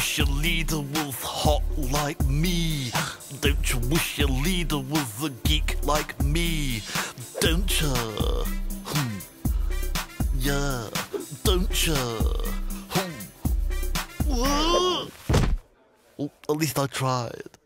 wish your leader was hot like me? Don't you wish your leader was a geek like me? Don't ya? Yeah, don't ya? Oh, at least I tried.